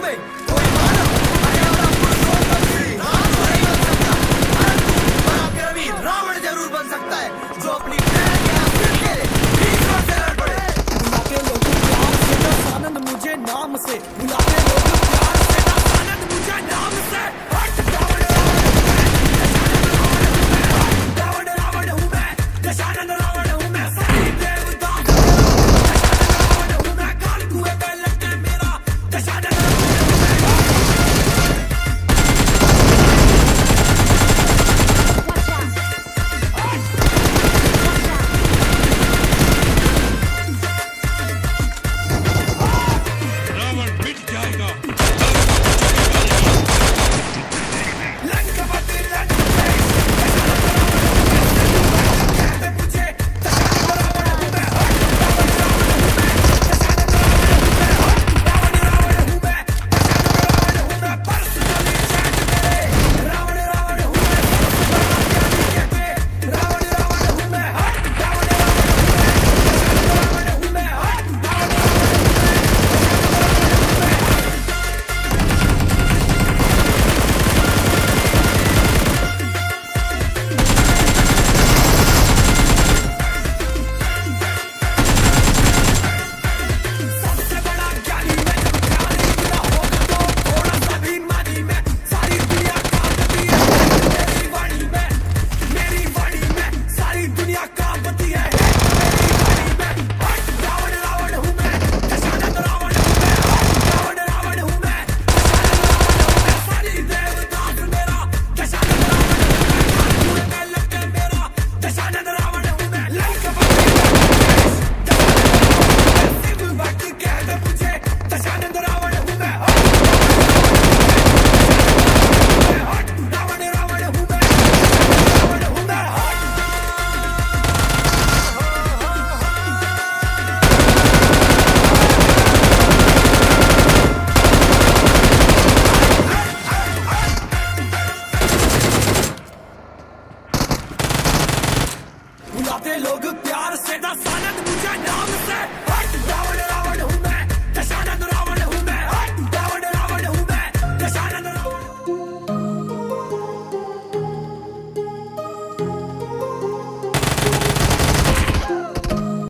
में कोई माना हरियाणा पुरुषोत्तम श्री राम नहीं बन सकता, परंतु बड़ा वीर रावण जरूर बन सकता है, जो अपनी बहन के आखिर के बीचों से लड़ पड़े। बुलाते लोग प्यार से दस आनंद मुझे नाम से, बुलाते लोग प्यार से दस आनंद मुझे नाम से। बुलाते लोग प्यार से दस आनंद मुझे नाम